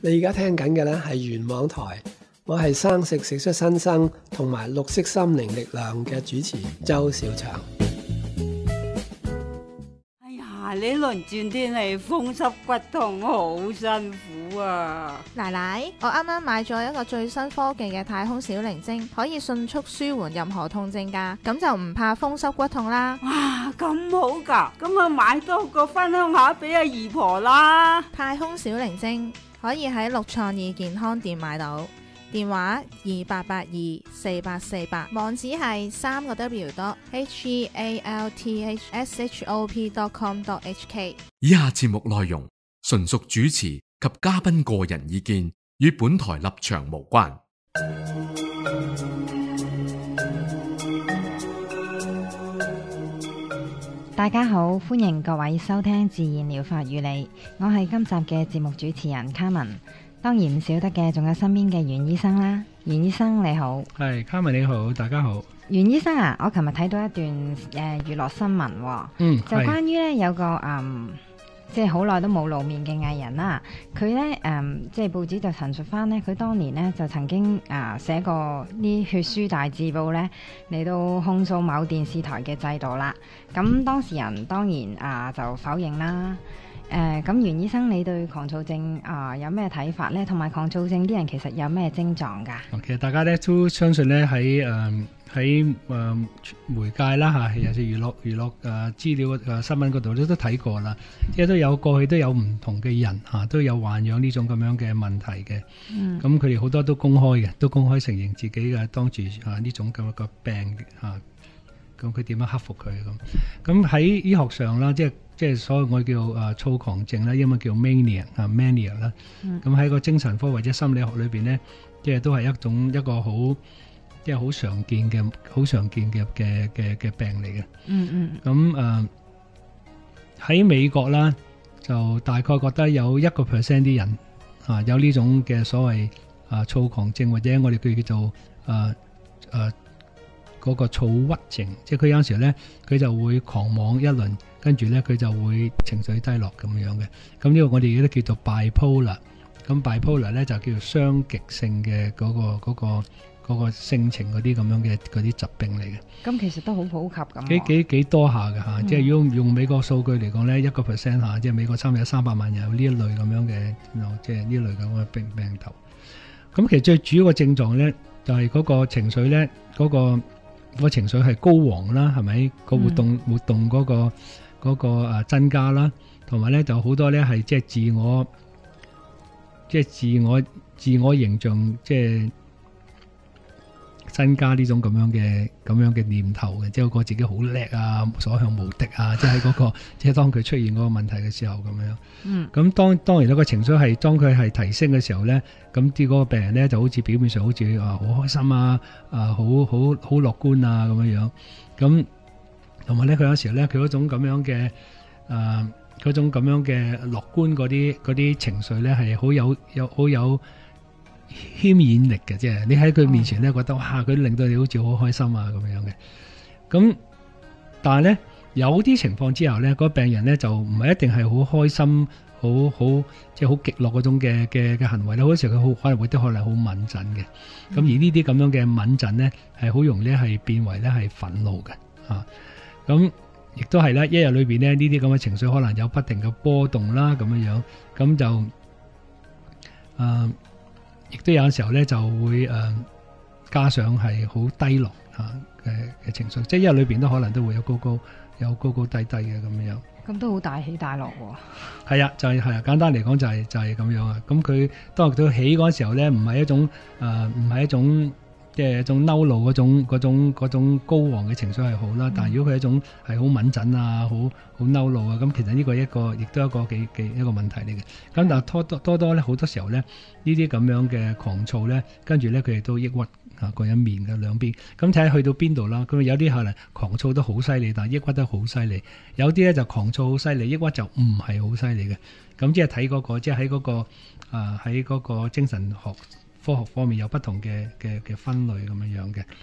你而家聽緊嘅呢係元網台，我係生食食出新生同埋綠色心靈力量嘅主持周小祥。 哎呀，呢輪轉天氣風濕骨痛，好辛苦啊！ 奶奶，我啱啱買咗一個最新科技嘅太空小靈精，可以迅速舒緩任何痛症㗎，咁就唔怕風濕骨痛啦。 哇，咁好㗎，咁啊買多個分享下俾阿姨婆啦。 太空小靈精可以喺綠創意健康店買到，電話28824848，網址係www.healthshop.com.hk。 以下節目內容純屬主持及嘉賓個人意見，與本台立場無關。 大家好，歡迎各位收聽自然療法與你，我係今集嘅節目主持人卡文。當然唔少得嘅仲有身邊嘅袁醫生啦。袁醫生你好。 係卡文你好，大家好。 袁醫生啊，我琴日睇到一段娛樂新聞，就關於呢有個即係好耐都冇露面嘅藝人啦。佢呢即係報紙就陳述翻呢，佢當年呢就曾經寫過啲血書大字報呢嚟到控訴某電視台嘅制度啦。咁當事人當然就否認啦。咁袁醫生，你對狂躁症有咩睇法呢？同埋狂躁症啲人其實有咩症狀㗎？ 其實大家咧都相信咧喺媒介啦嚇，尤其是娛樂資料新聞嗰度都睇過啦，即係都有過去都有唔同嘅人都有患有呢種咁樣嘅問題嘅。咁佢哋好多都公開嘅，都公開承認自己嘅當住呢種咁嘅病嚇。咁佢點樣克服佢咁喺醫學上啦，即係所謂我叫躁狂症啦，英文叫 mania 啦。咁喺個精神科或者心理學裏邊咧，即係都係一個好即係好常見嘅病嚟嘅。咁喺美國啦，就大概覺得有1% 啲人有呢種嘅所謂躁狂症，或者我哋叫做嗰個躁鬱症，即係佢有陣時咧，佢就會狂妄一輪，跟住咧佢就會情緒低落咁樣嘅。咁呢個我哋都叫做 bipolar。咁 bipolar 咧就叫做雙極性嘅嗰個性情嗰啲咁樣嘅嗰啲疾病嚟嘅。 咁其實都好普及咁。 幾多下嘅嚇，即係如果用美國數據嚟講咧，1% 嚇，即係美國差唔多有300萬人有呢一類咁樣嘅，即係呢類咁嘅病頭。咁其實最主要嘅症狀咧，就係嗰個情緒咧，嗰個情緒係高昂啦，係咪？個活動嗰個增加啦，同埋咧就好多咧係即係自我形象即係增加呢種咁樣嘅念頭嘅，即係覺得自己好叻啊，所向無敵啊，即係喺嗰個即係當佢出現嗰個問題嘅時候咁樣。咁當然嗰個情緒係當佢係提升嘅時候咧，咁啲嗰個病人咧就好似表面上好似好開心啊，好樂觀啊咁樣。咁同埋咧佢有時候咧佢嗰種咁樣嘅樂觀嗰啲情緒咧係好有牽引力嘅，即係你喺佢面前咧覺得哇，佢令到你好似好開心啊咁樣嘅。咁但係咧有啲情況之後咧，嗰個病人咧就唔係一定係好開心，好即係好極樂嗰種嘅行為咧。好多時候佢可能會好敏感嘅。咁而呢啲咁樣嘅敏感咧係好容易咧係變為咧係憤怒嘅啊。咁亦都係咧一日裏邊咧呢啲咁嘅情緒可能有不停嘅波動啦咁樣。咁就亦都有時候咧就會加上係好低落嘅情緒，即係一日裏邊都可能都會有高高低低嘅咁樣。 咁都好大起大落喎。 係啊，就係簡單嚟講就係咁樣啊。咁佢當佢起嗰時候咧，唔係一種即係一種嬲怒嗰種高昂嘅情緒係好啦。但係如果佢係一種係好敏感啊，好嬲怒啊，咁其實呢個亦都一個問題嚟嘅。咁但係多咧好多時候咧，呢啲咁樣嘅狂躁咧，跟住咧佢哋都抑鬱各一面嘅兩邊。咁睇下去到邊度啦。咁有啲可能狂躁都好犀利，但係抑鬱都好犀利。有啲咧就狂躁好犀利，抑鬱就唔係好犀利嘅。咁即係睇嗰個，即係喺嗰個精神學科學方面有不同嘅分類咁樣嘅。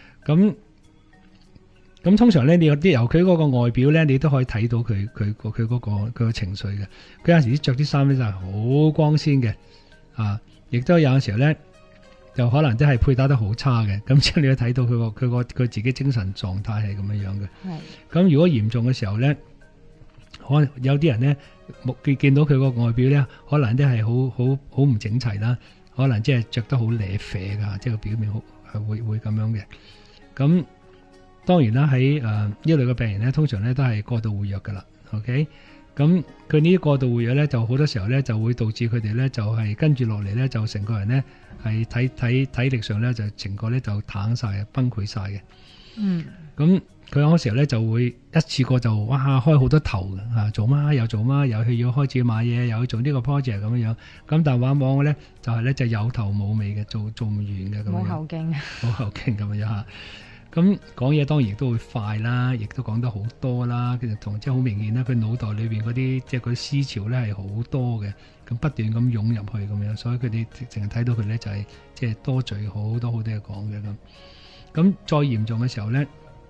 咁通常咧，你有啲由佢嗰個外表咧，你都可以睇到佢嗰個情緒嘅。佢有時着啲衫咧就係好光鮮嘅， 亦都有時候咧，就可能都係配搭得好差嘅。咁即係你都睇到佢自己精神狀態係咁樣嘅。咁如果嚴重嘅時候咧，可能有啲人咧，見到佢個外表咧，可能都係好唔整齊啦，可能即係着得好瀨啡噶，即係個表面係會咁樣嘅。咁當然啦，喺呢類嘅病人咧，通常咧都係過度活躍噶啦。OK。咁佢呢啲過度活躍咧，就好多時候咧就會導致佢哋咧就係跟住落嚟咧，就成個人咧係體力上咧就成個咧就癱晒、崩潰晒嘅。咁佢嗰時候咧就會一次過就哇開好多頭嘅，做乜又做乜，又去要開始買嘢，又去做呢個 project 咁樣。咁但係往往咧就係咧就有頭冇尾嘅，做唔完嘅咁樣。冇後勁，冇後勁咁樣嚇。咁講嘢當然亦都會快啦，亦都講得好多啦。其實同即係好明顯啦，佢腦袋裏邊嗰啲即係嗰啲思潮咧係好多嘅，咁不斷咁湧入去咁樣，所以佢哋淨係睇到佢咧就係即係多嘴好多嘢講嘅咁。咁再嚴重嘅時候咧，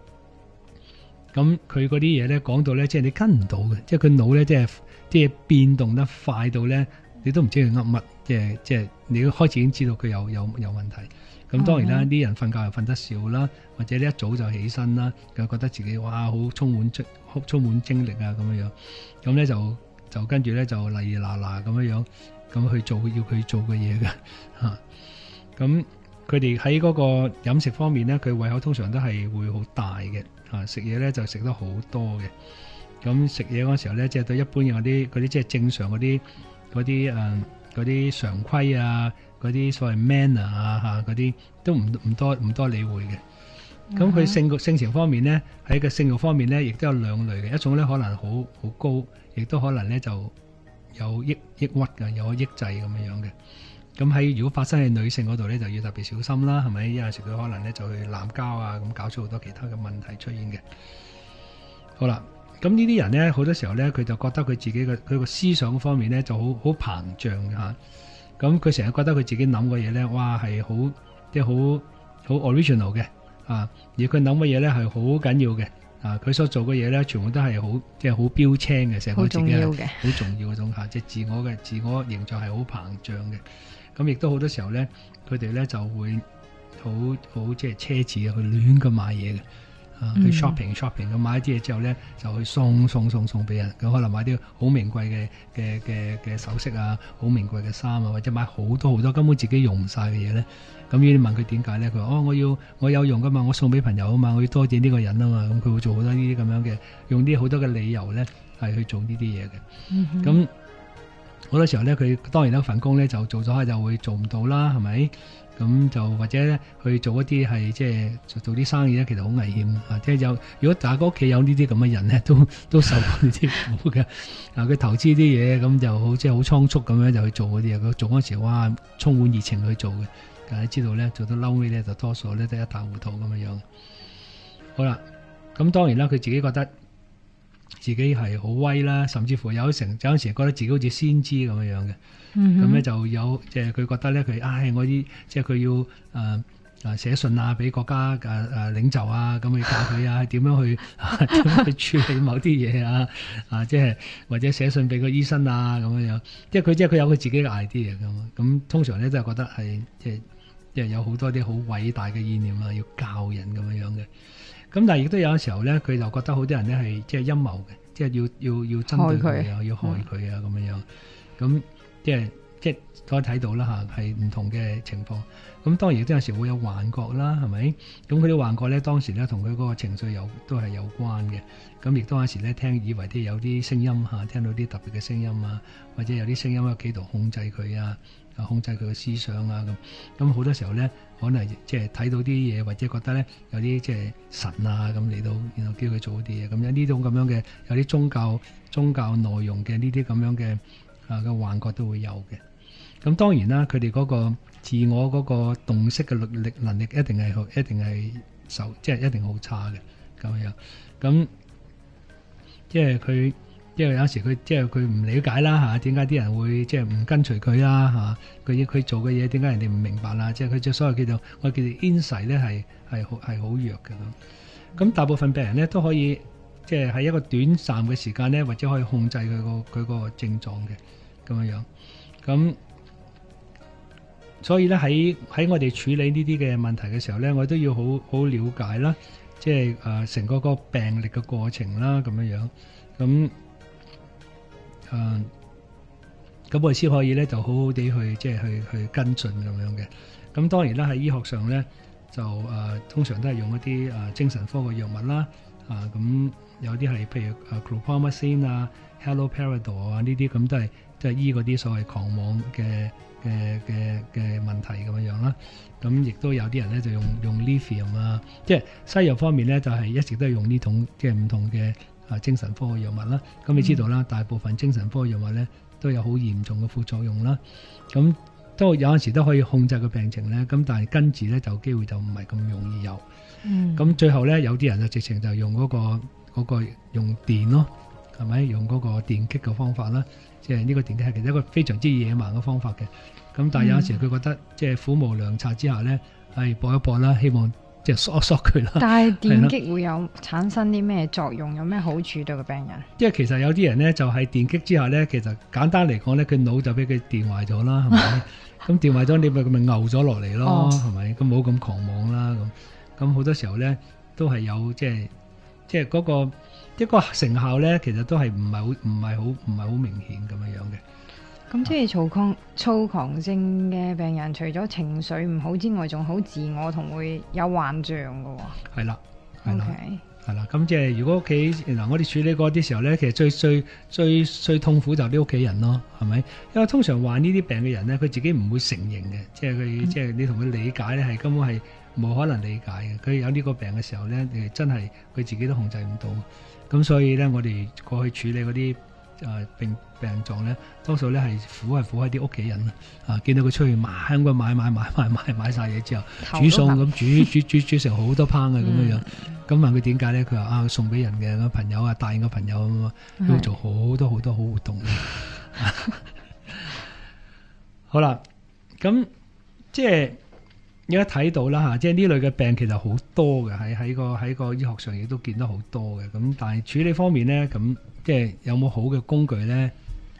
咁佢嗰啲嘢咧講到咧，即係你跟唔到嘅，即係佢腦咧即係變動得快到咧，你都唔知佢噏乜，即係你開始已經知道佢有問題。咁當然啦，啲人瞓覺又瞓得少啦，或者呢一早就起身啦，佢覺得自己哇好充滿精力啊咁樣，咁咧就跟住咧就嚟嗱咁樣，咁去做要佢做嘅嘢嘅嚇。咁佢哋喺嗰個飲食方面咧，佢胃口通常都係會好大嘅嚇，食嘢咧就食得好多嘅。咁食嘢嗰時候咧，即係對一般嘅嗰啲即係正常嗰啲常規啊。嗰啲所謂 manner 啊嗰啲都唔多理會嘅。咁佢性情方面咧，喺個性慾方面咧，亦都有兩類嘅。一種咧可能好高，亦都可能咧就有抑鬱嘅，有抑制咁樣嘅。咁喺如果發生喺女性嗰度咧，就要特別小心啦，係咪？有陣時佢可能咧就去濫交啊，咁搞出好多其他嘅問題出現嘅。好啦，咁呢啲人咧好多時候咧，佢就覺得佢自己佢個思想方面咧就好膨脹嚇。咁佢成日覺得佢自己諗嘅嘢咧，哇係好即係好 original 嘅而佢諗嘅嘢咧係好緊要嘅佢所做嘅嘢咧，全部都係好即係好標青嘅，成個自己係好重要嗰種即係自我形象係好膨脹嘅。咁亦都好多時候咧，佢哋咧就會好即係奢侈去亂咁買嘢嘅。去 shopping 咁買啲嘢之後咧，就去送俾人。咁可能買啲好名貴嘅首飾啊，好名貴嘅衫啊，或者買好多根本自己用唔晒嘅嘢咧。咁你問佢點解咧？佢話我有用噶嘛，我送俾朋友啊嘛，我要多謝呢個人啊嘛。咁佢會做好多呢啲咁樣嘅，用啲好多嘅理由咧係去做呢啲嘢嘅。咁好多時候咧，佢當然一份工咧就做咗就會做唔到啦，係咪？咁就或者咧去做一啲係即係做啲生意咧，其實好危險即係如果大家屋企有呢啲咁嘅人咧，都受過呢啲苦嘅。佢投資啲嘢咁就好即係好倉促咁樣就去做嗰啲嘢。佢做嗰時哇充滿熱情去做嘅，但係知道咧做到嬲尾咧就多數咧都一塌糊塗咁樣。好啦，咁當然啦，佢自己覺得自己係好威啦，甚至乎有時覺得自己好似先知咁樣嘅。咁咧就有即係佢覺得咧佢我啲即係佢要寫信啊俾國家領袖啊，咁去教佢點樣去處理某啲嘢即係或者寫信俾個醫生啊咁樣，即係佢有佢自己嘅 idea 咁通常咧都係覺得係即係有好多啲好偉大嘅意念啊，要教人咁樣嘅。咁但係亦都有時候咧，佢就覺得好多人咧係即係陰謀嘅，即係要針對佢啊，要害佢啊咁樣。咁即係可以睇到啦係唔同嘅情況。咁當然亦都有時會有幻覺啦，係咪？咁佢啲幻覺咧，當時咧同佢嗰個情緒都係有關嘅。咁亦都有時咧以為啲有啲聲音聽到啲特別嘅聲音啊，或者有啲聲音喺企圖控制佢啊，控制佢嘅思想啊咁。咁好多時候咧，可能即係睇到啲嘢，或者覺得咧有啲即係神啊咁嚟到，然後叫佢做啲嘢。咁有呢種咁樣嘅有啲宗教內容嘅呢啲咁樣嘅嘅幻覺都會有嘅。咁當然啦，佢哋嗰個自我嗰個洞悉嘅力能力一定係即係一定好差嘅咁樣。咁即係佢，因為有時佢唔理解啦點解啲人會即係唔跟隨佢啦佢做嘅嘢點解人哋唔明白啦？即係佢就所謂叫做 insight 咧係好弱嘅咁。大部分病人咧都可以即係喺一個短暫嘅時間咧，或者可以控制佢個症狀嘅咁樣。咁所以咧喺我哋處理呢啲嘅問題嘅時候咧，我都要好了解啦，即係成個病歷嘅過程啦，咁樣樣咁咁我哋先可以咧就好好地去即係去跟進咁樣嘅。咁當然啦，喺醫學上咧就通常都係用一啲精神科嘅藥物啦，咁有啲係譬如chlorpromazine 啊、haloperidol 啊呢啲咁都係醫嗰啲所謂狂妄嘅問題咁樣樣啦。咁亦都有啲人咧就用 lithium 啊，即係西藥方面咧就係一直都係用呢種即係唔同嘅精神科嘅藥物啦。咁你知道啦，大部分精神科藥物咧都有好嚴重嘅副作用啦。咁都有陣時都可以控制個病情咧，咁但係根治咧就機會就唔係咁容易有。咁最後咧有啲人就直情就用嗰個用電咯，係咪用嗰個電擊嘅方法啦？即係呢個電擊係其實一個非常之野蠻嘅方法嘅。咁但係有陣時佢覺得即係苦無良策之下咧，係搏一搏啦，希望即係索一索佢啦。 但係電擊會有產生啲咩作用？有咩好處對個病人？ 因為其實有啲人咧就係電擊之下咧，其實簡單嚟講咧，佢腦就俾佢電壞咗啦，係咪？咁電壞咗，你咪牛咗落嚟咯，係咪？咁冇咁狂妄啦，咁好多時候咧都係有即係嗰個一個成效咧，其實都係唔係好明顯咁樣嘅。 咁即係躁狂症嘅病人，除咗情緒唔好之外，仲好自我同會有幻象㗎喎。係啦，係啦。Okay. 係啦，咁即係如果屋企嗱，我哋處理嗰啲時候咧，其實最痛苦就係啲屋企人咯，係咪？因為通常患呢啲病嘅人咧，佢自己唔會承認嘅，即係佢即係你同佢理解咧，係根本係冇可能理解嘅。佢有呢個病嘅時候咧，真係佢自己都控制唔到。咁所以咧，我哋過去處理嗰啲病狀咧，多數咧係苦喺啲屋企人啊！見到佢出去買晒嘢之後，煮餸咁煮成好多烹嘅咁樣樣。咁問佢點解咧？佢話送俾人嘅朋友啊，大型嘅朋友咁啊，要做好多好活動。好啦，咁即係而家睇到啦嚇，即係呢類嘅病其實好多嘅，喺個醫學上亦都見得好多嘅。咁但係處理方面咧，咁即係有冇好嘅工具咧？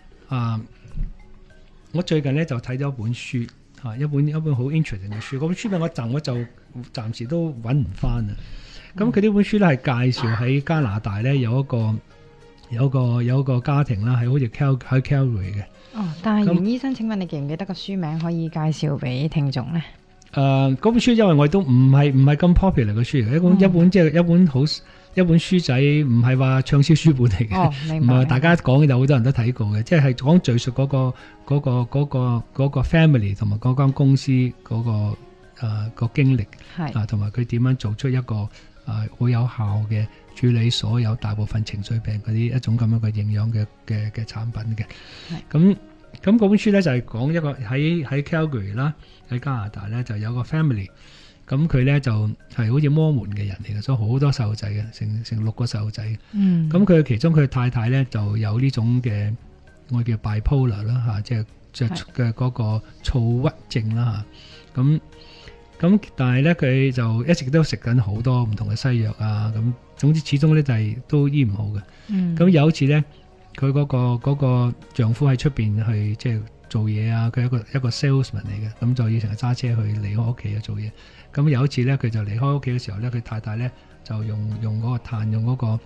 我最近咧就睇咗一本書嚇，一本好 interesting 嘅書。嗰本書名我就暫時都揾唔翻啊。咁佢呢本書咧係介紹喺加拿大咧有一個家庭啦，係好似喺 Calgary 嘅。 但係袁醫生，請問你記唔記得個書名可以介紹俾聽眾咧？ 嗰本書因為我都唔係咁 popular 嘅書嚟，一本書仔，唔係話暢銷書本嚟嘅，唔係大家講嘅，有好多人都睇過嘅，即係講敘述嗰個 family 同埋嗰間公司嗰個經歷，同埋佢點樣做出一個好有效嘅處理所有大部分情緒病嗰啲一種咁樣嘅營養嘅產品嘅。咁嗰本書咧就係講一個喺 Calgary 啦，喺加拿大咧就有個 family， 咁佢咧就係好似摩門嘅人嚟嘅，所以好多細路仔嘅，成6個細路仔。咁佢其中佢太太咧就有呢種嘅我叫 bipolar 啦嚇，即係嘅嗰個躁鬱症啦嚇。咁但係咧佢就一直都食緊好多唔同嘅西藥啊，咁總之始終咧就係都醫唔好嘅。咁有一次咧，佢嗰個丈夫喺出邊去即係做嘢啊，佢係一個 salesman 嚟嘅，咁就要成日揸車去離開屋企去做嘢。咁有一次咧，佢就離開屋企嘅時候咧，佢太太咧就用嗰個碳，用嗰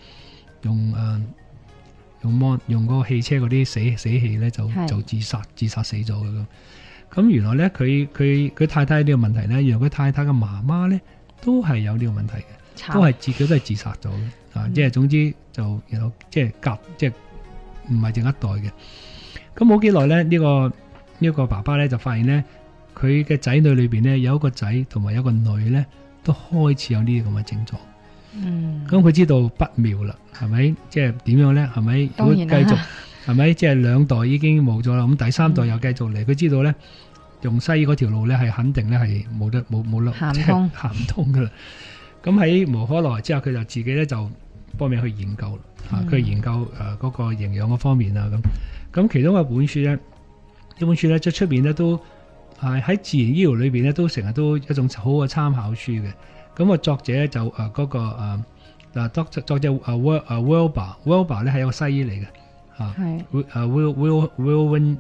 個汽車嗰啲死氣咧，就自殺死咗嘅咁。咁原來咧，佢太太呢個問題咧，原來佢太太嘅媽媽咧都係有呢個問題嘅，都係自己自殺咗嘅。即係總之就即係唔係淨一代嘅。咁冇幾耐咧，呢個爸爸咧就發現咧，佢嘅仔女裏邊咧有一個仔同埋有一個女咧都開始有呢啲咁嘅症狀。咁佢知道不妙啦，係咪？即係點樣咧？係咪？如果繼續係咪？即係2代已經冇咗啦，咁第3代又繼續嚟，佢知道咧用西醫嗰條路咧係肯定咧係冇得行唔通噶啦。咁喺無可奈何之下，佢就自己咧就幫命去研究啦。佢研究嗰個營養嗰方面啊咁其中一本書咧，呢本書咧即係出邊咧都喺自然醫療裏邊咧都成日都一種好嘅參考書嘅。咁個作者咧就嗰個作者Wilber 咧係一個西醫嚟嘅。 Wilwin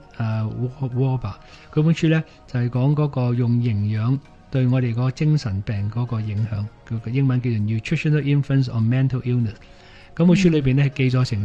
Warber 嗰本書咧就係講嗰個用營養對我哋個精神病嗰個影響，佢個英文叫做 Nutritional Influence on Mental Illness。咁本書裏邊咧係記咗成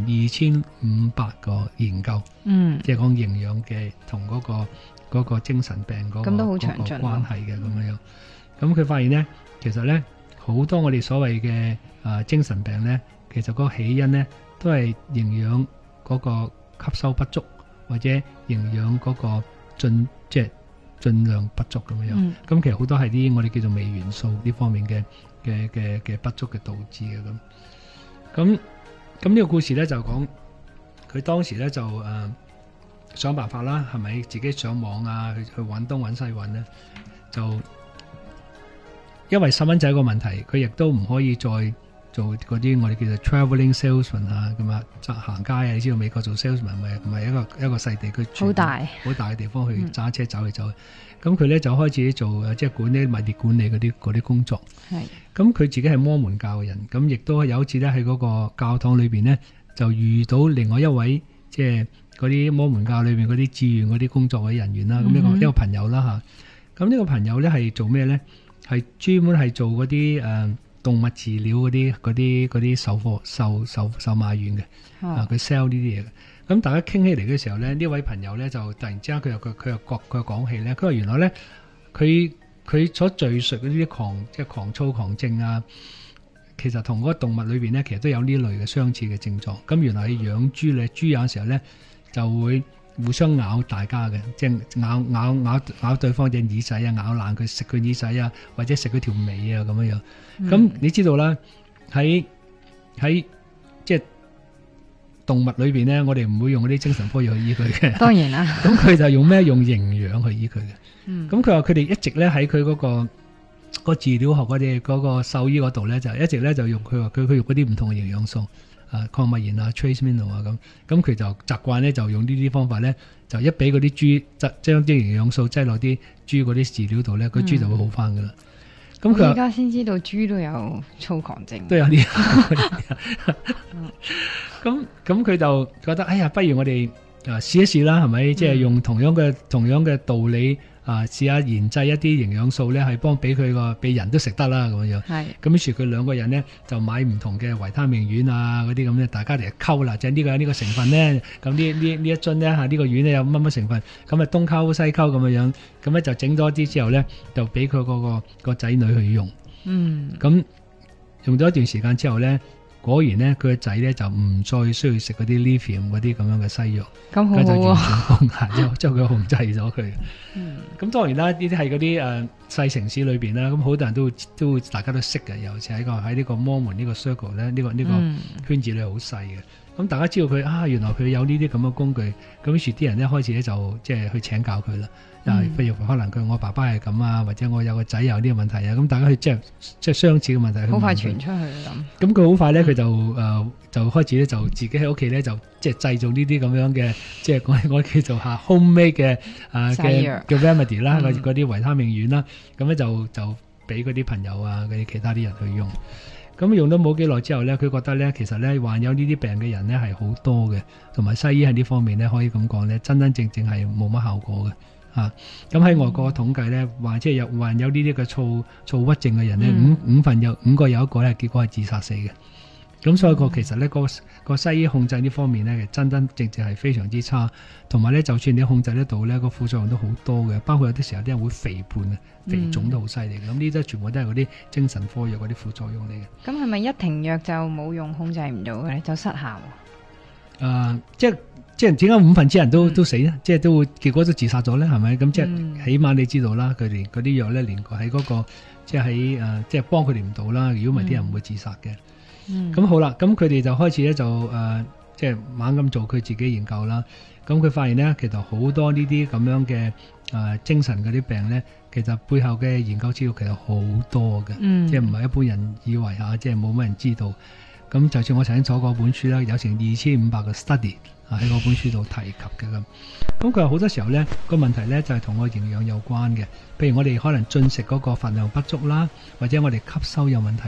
2500個研究，即係講營養嘅同嗰個精神病嗰個關係嘅咁樣。咁佢發現咧，其實咧好多我哋所謂嘅精神病咧，其實嗰個起因咧都係營養嗰個吸收不足，或者營養嗰個盡量不足咁樣。咁其實好多係啲我哋叫做微元素呢方面嘅不足嘅導致嘅咁。咁呢個故事咧就講佢當時咧就想辦法啦，係咪自己上網啊去揾東揾西揾咧，就因為細蚊仔個問題，佢亦都唔可以再做嗰啲我哋叫做 travelling salesman 啊咁啊，行街啊，你知道美國做 salesman 唔係一個細地區，好大嘅地方去揸車走嚟走去。咁佢咧就開始做即係管理物業管理嗰啲工作。係。咁佢自己係摩門教嘅人，咁亦都有一次咧喺嗰個教堂裏邊咧就遇到另外一位即係嗰啲摩門教裏邊嗰啲志願嗰啲工作嘅人員啦。咁一個朋友啦嚇。咁呢個朋友咧係做咩咧？係專門係做嗰啲動物治療嗰啲售賣員嘅。佢 sell 呢啲嘢嘅。咁大家傾起嚟嘅時候咧，呢位朋友咧就突然之間佢又講起咧，佢話原來咧佢所敘述嗰啲狂躁狂症啊，其實同嗰個動物裏邊咧，其實都有呢類嘅相似嘅症狀。咁原來係養豬咧，豬有時候咧就會互相咬大家嘅，即係咬對方隻耳仔啊，咬爛佢，食佢耳仔啊，或者食佢條尾啊咁樣樣。咁你知道啦，喺即係動物裏邊咧，我哋唔會用嗰啲精神科藥去醫佢嘅。當然啦。咁佢就用咩？用營養去醫佢嘅。咁佢話佢哋一直咧喺佢嗰個治療學嗰個獸醫嗰度咧，就一直咧就用佢用嗰啲唔同嘅營養素，礦物鹽啊、trace mineral 啊咁。咁佢就習慣咧就用呢啲方法咧，就一俾嗰啲豬將啲營養素擠落啲豬嗰啲飼料度咧，個豬就會好翻噶啦。咁佢而家先知道豬都有躁狂症，都有啲。咁佢就覺得，哎呀，不如我哋試一試啦，係咪？即係用同樣嘅道理試下研製一啲營養素咧，係俾佢俾人都食得啦咁樣。係。咁於是佢兩個人咧就買唔同嘅維他命丸啊嗰啲咁咧，大家嚟溝啦，就呢個成分咧，咁呢一樽咧呢個丸咧有乜乜成分，咁啊東溝西溝咁樣，咁咧就整多啲之後咧，就俾佢個仔女去用。咁用咗一段時間之後咧。果然咧，佢個仔咧就唔再需要食嗰啲 lithium 嗰啲咁樣嘅西藥，咁好就完全放下，將佢控制咗佢。咁當然啦，呢啲係嗰啲細城市裏邊啦，咁好多人都大家都識嘅，尤其喺呢個摩門呢個 circle 咧，呢個圈子咧好細嘅。咁大家知道佢原來佢有呢啲咁嘅工具，咁於是啲人咧開始咧就即係去請教佢啦。譬如可能我爸爸係咁啊，或者我有個仔有呢個問題啊，咁大家去即係相似嘅問題，好快傳出去咁佢好快咧，佢就開始咧就自己喺屋企咧就即係製造呢啲咁樣嘅，即係我叫做homemade 嘅嘅 remedy 啦，嗰啲維他命丸啦，咁咧就俾嗰啲朋友啊，嗰啲其他啲人去用。咁用咗冇幾耐之後咧，佢覺得咧其實咧患有呢啲病嘅人咧係好多嘅，同埋西醫喺呢方面咧可以咁講咧，真正係冇乜效果嘅。咁喺外國統計咧，即係患有呢啲嘅躁鬱症嘅人咧，五個有一個咧，結果係自殺死嘅。咁所以其實咧個西醫控制呢方面咧，真正係非常之差。同埋咧，就算你控制得到咧，個副作用都好多嘅，包括有啲時候啲人會肥胖啊、肥腫都好犀利嘅。咁呢啲全部都係嗰啲精神科藥嗰啲副作用嚟嘅。咁係咪一停藥就冇用，控制唔到嘅咧，就失效？即係點解1/5人都死咧？即係都會結果都自殺咗咧？係咪？咁即係起碼你知道啦，佢哋嗰啲藥咧，連喺嗰個即係喺即係幫佢哋唔到啦。如果唔係，啲人唔會自殺嘅。咁好啦，咁佢哋就開始咧就即係猛咁做佢自己研究啦。咁佢發現咧，其實好多呢啲咁樣嘅精神嗰啲病咧，其實背後嘅研究資料其實好多嘅，即係唔係一般人以為即係冇乜人知道。咁就算我曾經做過本書啦，有成2500個 study 喺嗰本書度提及嘅咁。咁佢話好多時候咧個問題咧就係同個營養有關嘅，譬如我哋可能進食嗰個份量不足啦，或者我哋吸收有問題啦。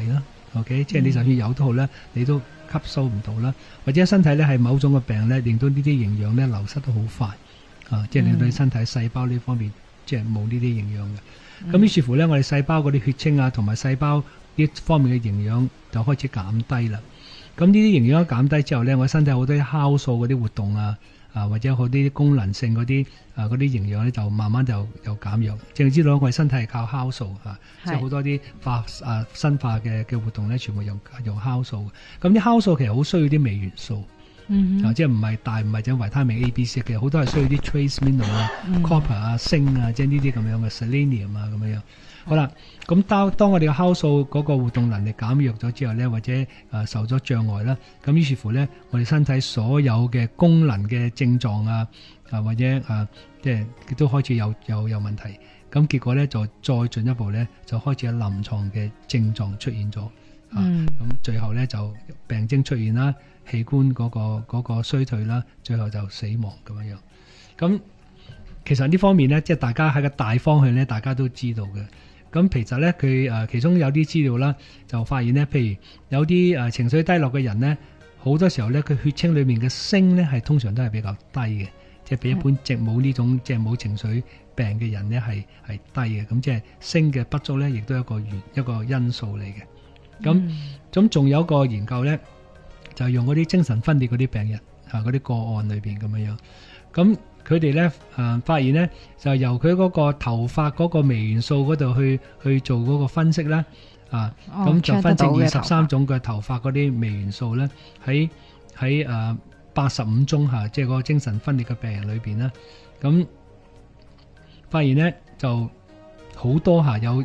OK， 即係你就算有都好咧，你都吸收唔到啦，或者身體咧係某種嘅病咧，令到呢啲營養咧流失得好快即係令到你身體細胞呢方面即係冇呢啲營養嘅。咁於是乎咧，我哋細胞嗰啲血清啊，同埋細胞呢方面嘅營養就開始減低啦。咁呢啲營養一減低之後咧，我身體好多酵素嗰啲活動或者好啲功能性嗰啲嗰啲營養咧，就慢慢就減弱。淨係知道我哋身體係靠酵素即係好多啲生化嘅活動咧，全部用酵素嘅。咁啲酵素其實好需要啲微元素，即係唔係淨係維他命 A、B、C 嘅，好多係需要啲 trace mineral copper 鋅即係呢啲咁樣嘅 selenium 咁樣。好啦，咁當我哋嘅酵素嗰個活動能力減弱咗之後咧，或者受咗障礙啦，咁於是乎咧，我哋身體所有嘅功能嘅症狀或者即係都開始有問題，咁結果咧就再進一步咧就開始有臨床嘅症狀出現咗，咁最後咧就病徵出現啦，器官嗰個衰退啦，最後就死亡咁樣。咁其實呢方面咧，即係大家喺個大方向咧，大家都知道嘅。咁其實咧，佢其中有啲資料啦，就發現咧，譬如有啲情緒低落嘅人咧，好多時候咧，佢血清裏面嘅鋅咧係通常都係比較低嘅，即係比一般冇呢種即係冇情緒病嘅人咧係低嘅。咁即係鋅嘅不足咧，亦都係一個因素嚟嘅。咁仲有一個研究咧，就係用嗰啲精神分裂嗰啲病人嗰啲個案裏邊咁樣。咁佢哋咧發現咧，就由佢嗰個頭髮嗰個微元素嗰度去做嗰個分析啦，咁就分析23種嘅頭髮嗰啲微元素咧，喺85宗即係嗰個精神分裂嘅病人裏邊啦，咁發現咧就好多有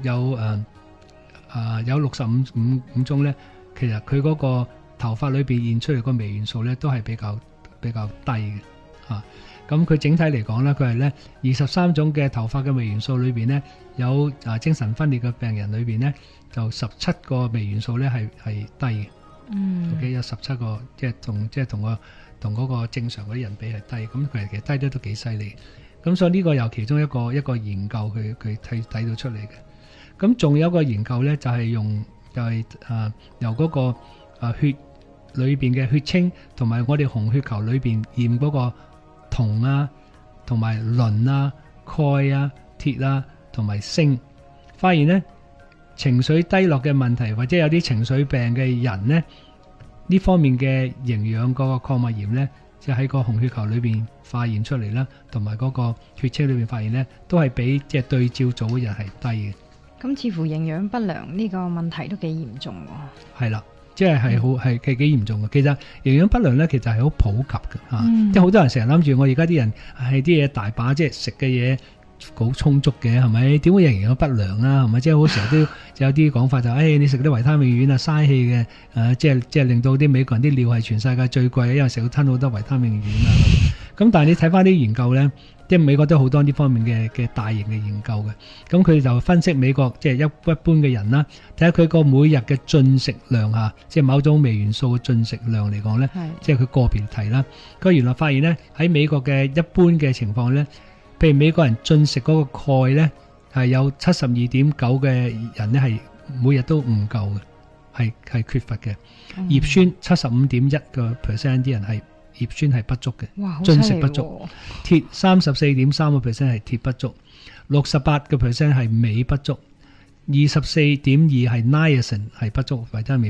65宗咧，其實佢嗰個頭髮裏邊現出嚟個微元素咧都係比較低嘅咁佢整體嚟講咧，佢係咧23種嘅頭髮嘅微元素裏邊咧，有精神分裂嘅病人裏邊咧，就17個微元素咧係低嘅。OK， 有17個，即係同嗰個正常嗰啲人比係低，咁佢其實低得都幾犀利。咁所以呢個由其中一個研究佢睇到出嚟嘅。咁仲有一個研究咧，就係由嗰個血裏邊嘅血清同埋我哋紅血球裏邊驗嗰個銅同埋磷鈣鐵同埋鋅，發現咧情緒低落嘅問題或者有啲情緒病嘅人咧，呢方面嘅營養嗰個礦物鹽咧，就喺個紅血球裏邊發現出嚟啦，同埋嗰個血清裏邊發現咧，都係比即係對照組嘅人係低嘅。咁似乎營養不良呢個問題都幾嚴重喎。 係啦。即係幾嚴重嘅。其實營養不良咧，其實係好普及嘅即係好多人成日諗住我而家啲人係啲嘢大把，即係食嘅嘢好充足嘅，係咪？點會有營養不良啊？係咪？即係好成日都有啲講法就你食啲維他命丸嘥氣嘅，即係令到啲美國人啲尿係全世界最貴嘅，因為成日吞好多維他命丸咁但係你睇翻啲研究咧，即係美國都好多呢方面嘅大型嘅研究嘅。咁佢就分析美國即係一般嘅人啦，睇下佢個每日嘅進食量即係某種微元素嘅進食量嚟講咧，即係佢個別題啦。佢原來發現咧，喺美國嘅一般嘅情況咧，譬如美國人進食嗰個鈣咧，係有72.9嘅人咧係每日都唔夠嘅，係缺乏嘅。葉酸75.1%啲人係葉酸係不足嘅，進食不足。鐵34.3%係鐵不足，68% 係鎂不足，24.2%係 niacin 係不足，維他命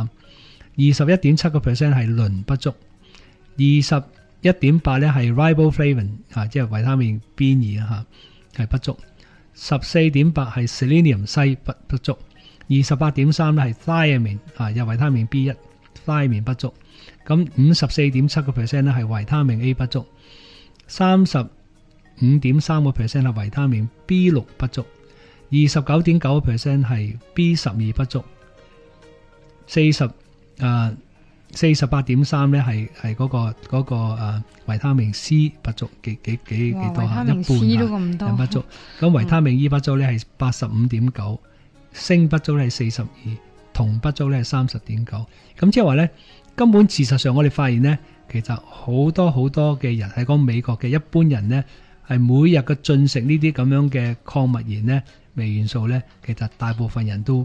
B3，21.7% 係磷不足，21.8%咧係 riboflavin 即係維他命 B2係不足，14.8% 係 selenium 硒不足，28.3% 咧係 thiamine 有維他命 B1 thiamine 不足。咁 54.7% 咧係維他命 A 不足，35.3% 係維他命 B6 不足，29.9% 係 B12 不足，48.3% 咧係嗰個維他命 C 不足，幾多一半人不足。咁維他命 E 不足咧係 85.9， 鋅不足咧係42，銅不足咧係 30.9。咁即係話咧，根本事實上我哋發現呢，其實好多嘅人係講美國嘅一般人呢，係每日嘅進食呢啲咁樣嘅礦物鹽呢、微元素呢，其實大部分人都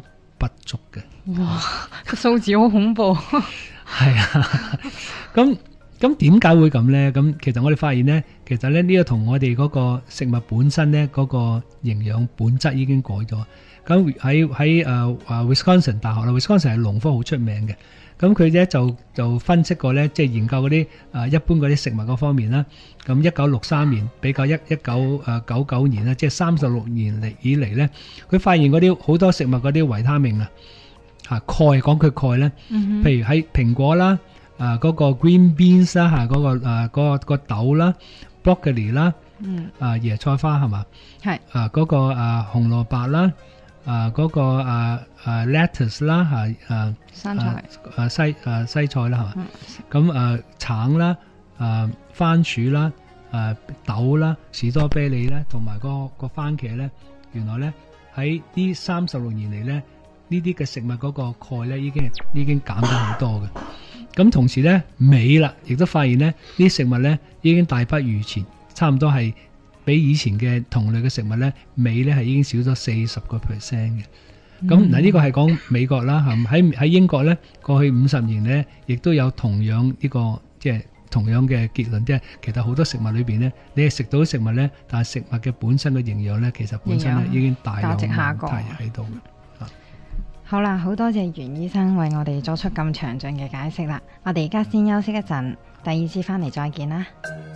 不足嘅。 哇，個數字好恐怖。 係啊，咁點解會咁咧？咁其實我哋發現咧，其實咧呢個同我哋嗰個食物本身咧嗰個營養本質已經改咗。咁喺Wisconsin 大學啦，Wisconsin 係農科好出名嘅。咁佢咧就分析過咧，即係研究嗰啲一般嗰啲食物嗰方面啦。咁1963年比較1999年啦，即係36年以嚟咧，佢發現嗰啲好多食物嗰啲維他命啊，鈣，講佢鈣咧，譬如喺蘋果啦，嗰個 green beans 啦，嗰個豆啦 ，broccoli 啦，椰菜花係嘛？係嗰個紅蘿蔔啦。嗰個lettuce 啦， 生菜西菜啦，係嘛？咁橙啦，番薯啦，豆啦，士多啤梨咧，同埋個番茄咧，原來咧喺呢36年嚟咧，呢啲嘅食物嗰個鈣咧已經減咗好多嘅。咁同時咧，鎂啦，亦都發現咧，呢啲食物咧已經大不如前，差唔多係比以前嘅同類嘅食物咧，鎂咧係已經少咗40%嘅。咁嗱，呢個係講美國啦，喺英國咧，過去50年咧，亦都有同樣呢個即係同樣嘅結論，即係其實好多食物裏邊咧，你係食到食物咧，但係食物嘅本身嘅營養咧，其實本身咧已經大量問題喺度嘅。 好啦，好多謝袁醫生為我哋作出咁詳盡嘅解釋啦。我哋而家先休息一陣，第二次翻嚟再見啦。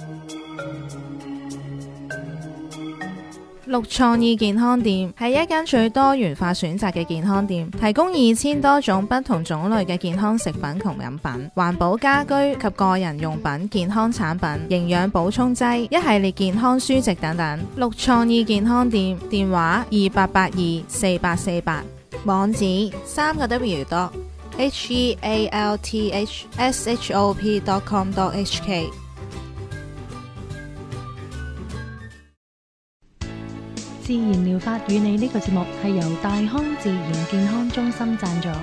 綠創意健康店係一間最多元化選擇嘅健康店，提供2000多種不同種類嘅健康食品同飲品、環保家居及個人用品、健康產品、營養補充劑、一系列健康書籍等等。綠創意健康店電話28824848，網址3個W.healthshop.com.hk。 自然療法與你呢個節目係由大康自然健康中心贊助。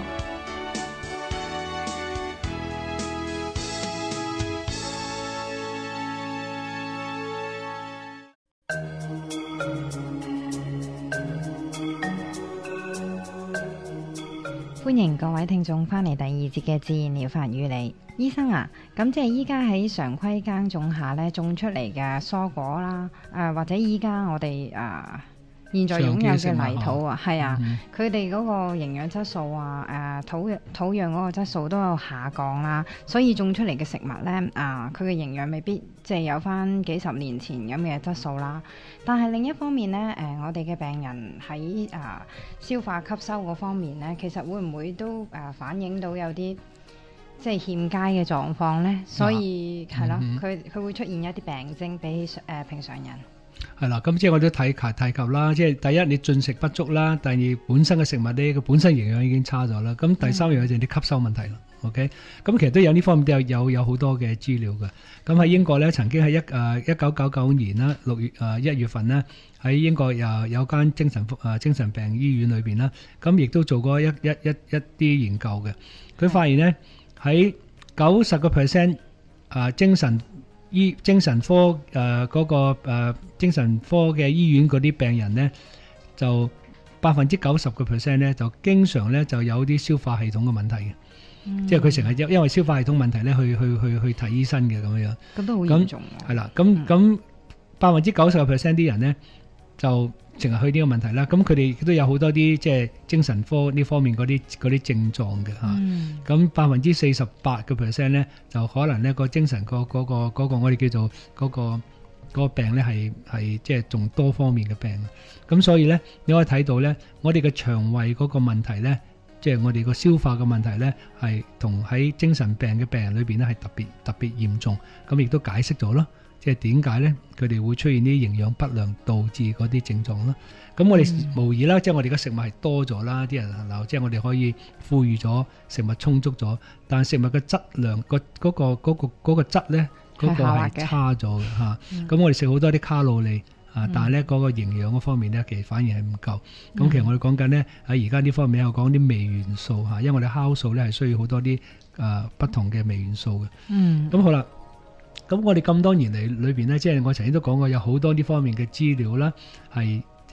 歡迎各位聽眾翻嚟第二節嘅自然療法與你。醫生啊，咁即係依家喺常規耕種下咧種出嚟嘅蔬果啦，或者依家我哋現在擁有嘅泥土啊，係啊，佢哋嗰個營養質素啊，土壤嗰個質素都有下降啦，所以種出嚟嘅食物咧，佢嘅營養未必即係有翻幾十年前咁嘅質素啦。但係另一方面咧，我哋嘅病人喺消化吸收嗰方面咧，其實會唔會都反映到有啲即係欠佳嘅狀況咧？所以係咯，佢會出現一啲病徵比起平常人。 係啦，咁即係我都提及啦，即係第一你進食不足啦，第二本身嘅食物咧，佢本身營養已經差咗啦，咁第三樣就係啲吸收問題啦。OK， 咁其實都有呢方面都有好多嘅資料嘅。咁喺英國咧，曾經喺1999年啦6月1月份咧，喺英國有間精神病醫院裏邊啦，咁亦都做過一啲研究嘅。佢發現咧喺90% 精神科嗰個精神科嘅醫院嗰啲病人咧，就90%咧就經常咧就有啲消化系統嘅問題嘅，即係佢成日因為消化系統問題咧去睇醫生嘅咁樣。咁都好嚴重喎。係啦，咁90% 啲人咧就成日去呢個問題啦。咁佢哋都有好多啲即係精神科呢方面嗰啲症狀嘅嚇。咁48% 咧就可能咧個精神嗰個我哋叫做嗰個病咧係即係仲多方面嘅病。咁所以咧你可以睇到咧，我哋嘅腸胃嗰個問題咧，即係我哋個消化嘅問題咧，係同喺精神病嘅病人裏邊咧係特別嚴重。咁亦都解釋咗咯。即係點解咧？佢哋會出現啲營養不良導致嗰啲症狀啦。咁我哋無疑啦，即係我哋嘅食物係多咗啦，啲人嗱，即係我哋可以富裕咗，食物充足咗，但係食物嘅質量嗰個質咧，嗰個係差咗嘅嚇。咁我哋食好多啲卡路里但係咧嗰個營養嗰方面咧，其實反而係唔夠。咁其實我哋講緊咧喺而家呢方面有講啲微元素嚇，因為我哋酵素咧係需要好多啲不同嘅微元素嘅。咁好啦。咁我哋咁多年嚟裏邊咧，即係我曾經都講過，有好多呢方面嘅資料啦，係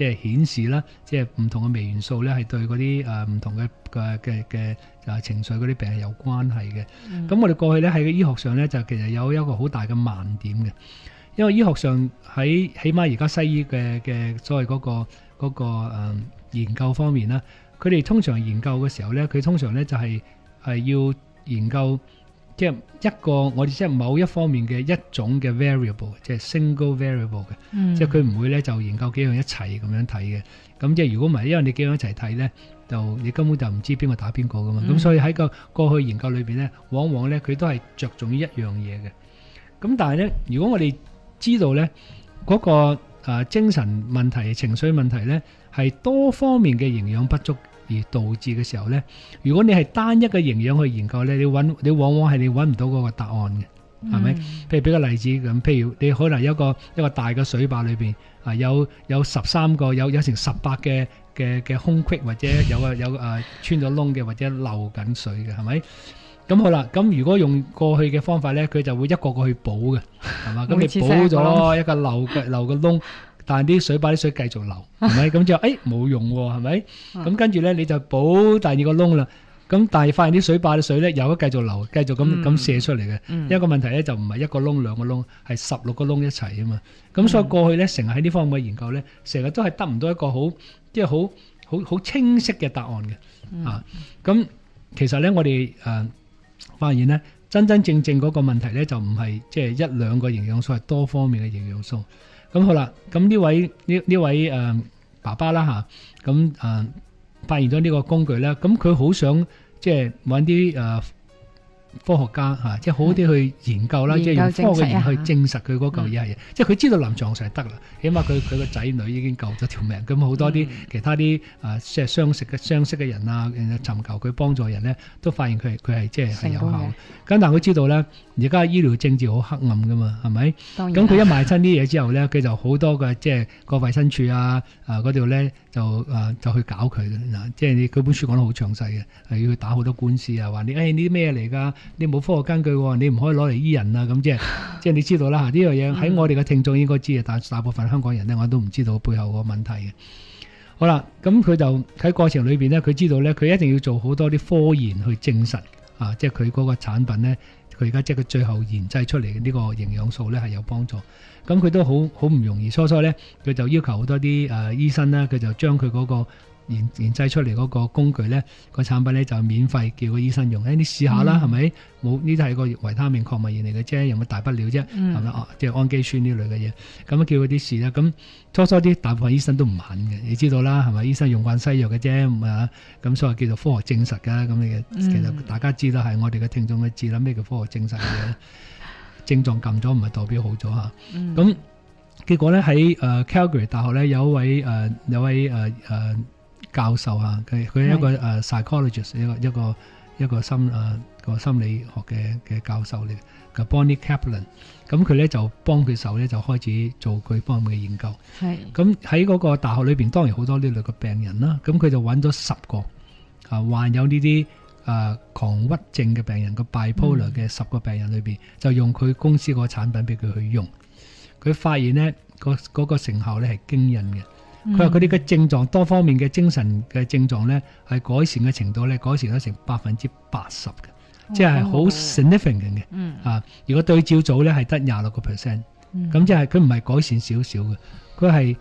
即係顯示啦，即係唔同嘅微元素咧係對嗰啲唔同嘅情緒嗰啲病係有關係嘅。咁我哋過去咧喺醫學上咧就其實有一個好大嘅盲點嘅，因為醫學上喺起碼而家西醫嘅所謂嗰個研究方面啦，佢哋通常研究嘅時候咧，佢通常咧就係要研究即係一個我哋即係某一方面嘅一種嘅 variable， 即係 single variable 嘅，即係佢唔會咧就研究幾樣一齊咁樣睇嘅。咁即係如果唔係，因為你幾樣一齊睇咧，就你根本就唔知邊個打邊個噶嘛。咁所以喺個過去研究裏邊咧，往往咧佢都係着重於一樣嘢嘅。咁但係咧，如果我哋知道咧嗰個精神問題、情緒問題咧係多方面嘅營養不足而導致嘅時候咧，如果你係單一嘅營養去研究咧，你往往係你揾唔到嗰個答案嘅，係咪？譬如俾個例子咁，譬如你可能有一個大嘅水壩裏邊有13個有成18嘅空隙，或者有穿咗窿嘅，或者漏緊水嘅，係咪？咁好啦，咁如果用過去嘅方法咧，佢就會一個個去補嘅，係嘛？咁你補咗一個漏嘅窿，但係啲水壩啲水繼續流，係咪？咁就冇用喎，係咪？咁跟住咧你就補第二個窿啦。咁但係發現啲水壩嘅水咧又繼續流，繼續咁射出嚟嘅。一個問題咧就唔係一個窿兩個窿，係16個窿一齊啊嘛。咁所以過去咧成日喺呢方面嘅研究咧，成日都係得唔到一個好清晰嘅答案嘅。咁其實咧我哋發現咧，真正嗰個問題咧就唔係即係一兩個營養素，係多方面嘅營養素。咁好啦，咁呢位爸爸啦嚇，咁發現咗呢個工具咧，咁佢好想即係揾啲科學家嚇，即係好啲去研究啦，即係用科學嘅研去證實佢嗰嚿嘢係，即係佢知道臨床上係得啦，起碼佢個仔女已經救咗條命。咁好多啲其他啲即係相識嘅人啊，尋求佢幫助人咧，都發現佢係即係有效。咁但係佢知道咧，而家醫療政治好黑暗噶嘛，係咪？咁佢一賣親啲嘢之後咧，佢就好多嘅即係個衛生署嗰度咧就去搞佢嘅。即係佢本書講得好詳細嘅，係要去打好多官司啊，話你呢啲咩嚟㗎？你冇科學根據，你唔可以攞嚟醫人啊！咁即係你知道啦嚇，呢樣嘢喺我哋嘅聽眾應該知嘅，但係大部分香港人咧，我都唔知道背後個問題嘅。好啦，咁佢就喺過程裏邊咧，佢知道咧，佢一定要做好多啲科研去證實即係佢嗰個產品咧，佢而家即係佢最後研製出嚟嘅呢個營養素咧係有幫助。咁佢都好唔容易，初咧佢就要求好多啲醫生啦，佢就將佢嗰個研製出嚟嗰個工具咧，個產品咧就免費叫個醫生用。你試下啦，係咪？冇呢啲係個維他命礦物鹽嚟嘅啫，有乜大不了啫？係咪？即係氨基酸呢類嘅嘢。咁叫佢啲試啦。咁初啲大部分醫生都唔肯嘅，你知道啦，係咪？醫生用慣西藥嘅啫，咁所以叫做科學證實㗎。咁你其實大家知道係我哋嘅聽眾嘅知啦，咩叫科學證實嘅？症狀撳咗唔係代表好咗嚇。咁結果咧喺Calgary 大學咧有位教授啊，佢係一個psychologist， 一個心理學嘅教授嚟嘅，叫 Bonnie Kaplan。咁佢咧就幫佢手咧，就開始做佢方面嘅研究。係咁喺嗰個大學裏邊，當然好多呢類嘅病人啦。咁佢就揾咗10個患有呢啲狂鬱症嘅病人，個 bipolar 嘅10個病人裏邊，就用佢公司個產品俾佢去用。佢發現咧嗰個成效咧係驚人嘅。佢話佢哋嘅症狀，多方面嘅精神嘅症狀咧，係改善嘅程度咧，改善咗成80%嘅，即係好 significant 嘅。如果對照組咧係得26%，咁即係佢唔係改善少少嘅，佢係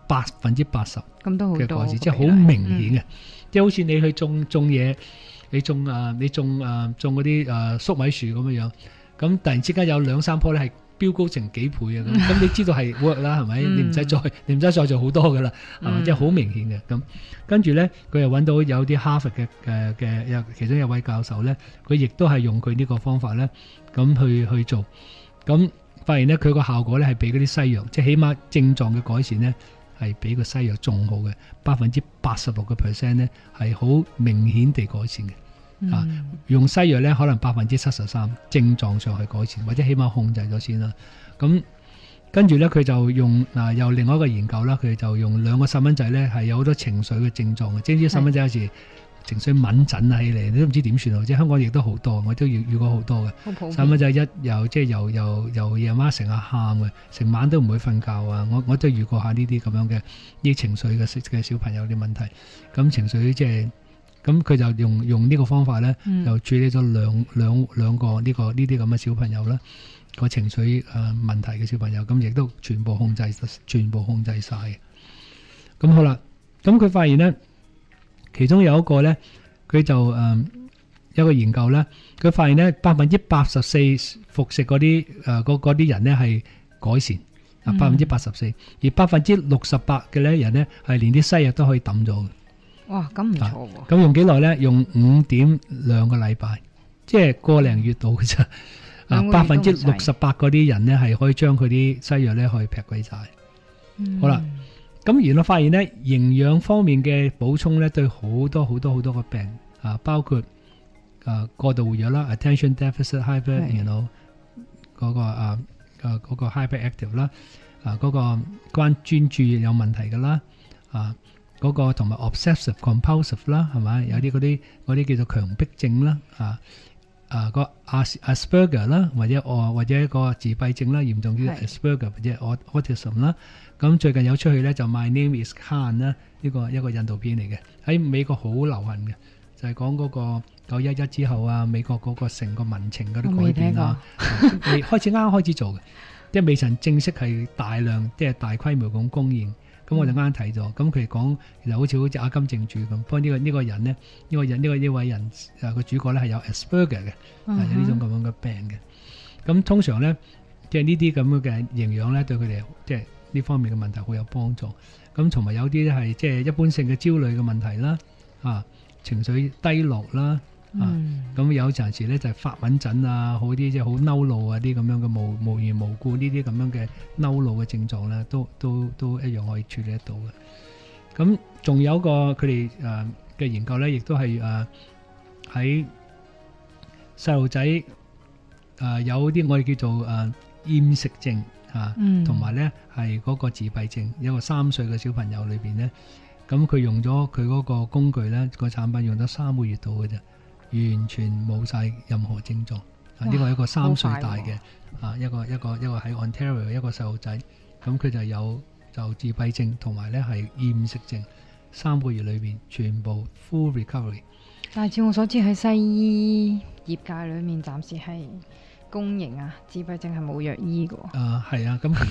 80%嘅改善，即係好明顯嘅。即係好似你去種嘢，你種嗰啲粟米樹咁樣，咁突然之間有2-3棵咧係飆高成幾倍啊！咁你知道係 work 啦，係咪？你唔使再做好多噶啦，係咪？即係好明顯嘅。咁跟住咧，佢又揾到有啲哈佛嘅其中有位教授咧，佢亦都係用佢呢個方法咧，咁去做。咁發現咧，佢個效果咧係比嗰啲西藥，即係起碼症狀嘅改善咧係比個西藥仲好嘅，86%咧係好明顯地改善嘅。用西藥咧可能73%症狀上去改善，或者起碼控制咗先啦。咁跟住咧佢就用又另外一個研究啦，佢就用2個細蚊仔咧係有好多情緒嘅症狀嘅，即係啲細蚊仔有時情緒敏感起嚟，你都唔知點算好。即係香港亦都好多，我都遇過好多嘅。細蚊仔由夜晚成日喊嘅，成晚都唔會瞓覺啊！我都遇過下呢啲咁樣嘅啲情緒嘅小朋友啲問題。咁情緒即係咁，佢就用呢個方法咧，就處理咗兩個呢啲咁嘅小朋友啦。個情緒問題嘅小朋友，咁亦都全部控制晒嘅。咁好啦，咁佢發現咧，其中有一個咧，佢就有一個研究咧，佢發現咧84%服食嗰啲人咧係改善，84%，而68%嘅咧人咧係連啲西藥都可以抌咗嘅。 哇，咁唔錯喎！ 咁用幾耐咧？用5.2個禮拜，即係個零月度嘅啫。68%嗰啲人咧係可以將佢啲西藥咧可以劈鬼晒。好啦，咁原來發現咧營養方面嘅補充咧對好多個病包括過度活躍啦 ，attention deficit hyper，嗰個 hyperactive 啦，嗰個關專注有問題㗎啦，嗰個同埋 obsessive compulsive 啦，係咪有啲嗰啲叫做強迫症啦，個 Asperger 啦，或者一個自閉症啦，嚴重啲 Asperger 或者 autism 啦。咁最近有出去咧就 My Name Is Khan 啦，一個印度片嚟嘅，喺美國好流行嘅，就係講嗰個911之後啊，美國嗰個成個民情嗰啲改變啊，啱開始做嘅，即係未曾正式係大量即係大規模咁公映。咁我就啱睇咗，咁佢講其實好似阿金正傳咁，不過呢個人咧，呢位人個主角咧係有 Asperger 嘅，有呢種咁樣嘅病嘅。咁通常咧，即係呢啲咁樣嘅營養咧，對佢哋即係呢方面嘅問題好有幫助。咁同埋有啲咧係即係一般性嘅焦慮嘅問題啦，情緒低落啦。咁有陣時咧就係發敏疹啊，好啲即係好嬲怒啊啲咁樣嘅無緣無故呢啲咁樣嘅嬲怒嘅症狀咧，都一樣可以處理得到嘅。咁仲有個佢哋嘅研究咧，亦都係喺細路仔有啲我哋叫做厭食症同埋咧係嗰個自閉症，有個3歲嘅小朋友裏邊咧，咁佢用咗佢嗰個工具咧，個產品用咗3個月度嘅啫。完全冇晒任何症狀，呢個係一個3歲大嘅一個喺 Ontario 一個細路仔，咁佢就自閉症同埋咧係厭食症，3個月裏邊全部 full recovery。 但係照我所知喺西醫業界裏面，暫時係公認自閉症係冇藥醫嘅。 係啊，咁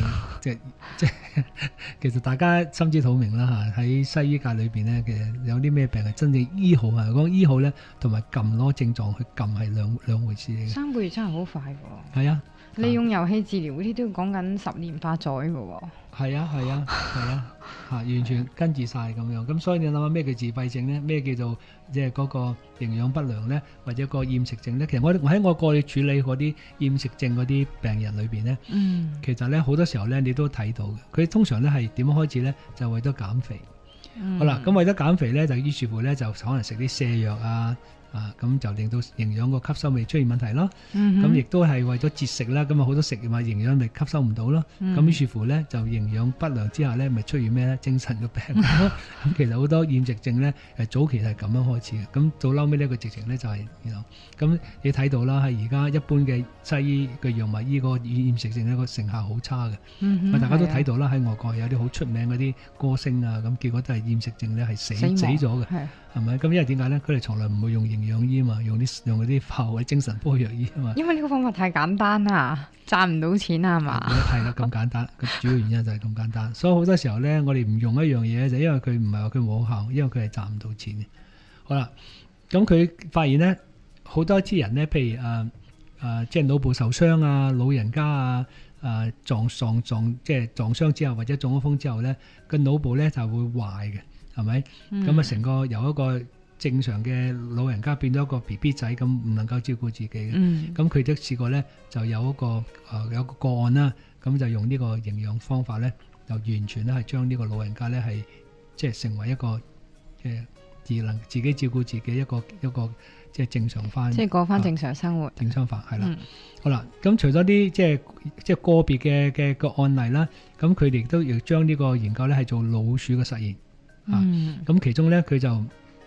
其實大家心知肚明啦嚇。喺西醫界裏邊咧，其實有啲咩病係真正醫好啊？講醫好咧，同埋撳攞症狀去撳係兩回事嚟嘅。 3個月真係好快喎。 係啊， 利用遊戲治療嗰啲都要講緊10年8載嘅喎。 係啊，完全跟住晒咁樣。咁所以你諗下咩叫自閉症咧？咩叫做即係嗰個營養不良咧？或者個厭食症咧？其實我喺我過去處理嗰啲厭食症嗰啲病人裏邊咧，其實咧好多時候咧你都睇到嘅。佢通常咧係點樣開始咧？就為咗減肥。好啦，咁為咗減肥咧，就於是乎咧就可能食啲瀉藥咁就令到營養個吸收未出現問題咯。咁亦都係為咗節食啦，咁好多食物營養咪吸收唔到咯。咁於是乎咧就營養不良之下咧，咪出現咩咧？精神嘅病。咁其實好多厭食症咧，早期係咁樣開始嘅。咁到嬲尾呢個直情咧就係，咁你睇到啦，係而家一般嘅西醫嘅藥物醫個厭食症咧個成效好差嘅。大家都睇到啦，喺外國有啲好出名嗰啲歌星咁結果都係厭食症咧係死咗嘅，係咪？咁因為點解咧？佢哋從來唔會用營養醫嘛，用嗰啲化學精神科藥醫啊嘛。 因為呢個方法太簡單啦，賺唔到錢啊嘛。 係啦，咁簡單，主要原因就係咁簡單。所以好多時候咧，我哋唔用一樣嘢就因為佢唔係話佢冇效，因為佢係賺唔到錢嘅。好啦，咁佢發現咧，好多啲人咧，譬如即係腦部受傷老人家撞即係撞傷之後或者中咗風之後咧，個腦部咧就會壞嘅，係咪？咁成個由一個正常嘅老人家變咗一個 BB 仔咁，唔能夠照顧自己嘅。咁佢都試過咧，就有一個個案啦，咁就用呢個營養方法咧，就完全咧係將呢個老人家咧係即係成為一個自己照顧自己一個即係正常翻， 即係過翻正常生活。 正常法係啦。好啦，咁除咗啲即係個別嘅個案例啦，咁佢哋都要將呢個研究咧係做老鼠嘅實驗。咁其中咧佢就